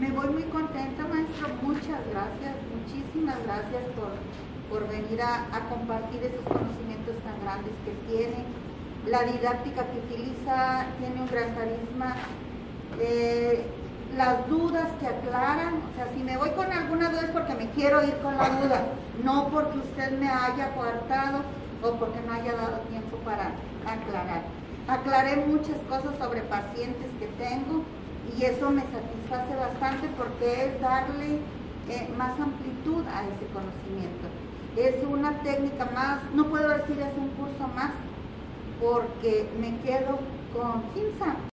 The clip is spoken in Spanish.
Me voy muy contenta, maestro. Muchas gracias, muchísimas gracias por venir a compartir esos conocimientos tan grandes que tiene. La didáctica que utiliza tiene un gran carisma. Las dudas que aclaran, o sea, si me voy con alguna duda es porque me quiero ir con la duda, no porque usted me haya coartado o porque no haya dado tiempo para aclarar. Aclaré muchas cosas sobre pacientes que tengo y eso me satisface bastante porque es darle más amplitud a ese conocimiento. Es una técnica más, no puedo decir es un curso más, porque me quedo con 15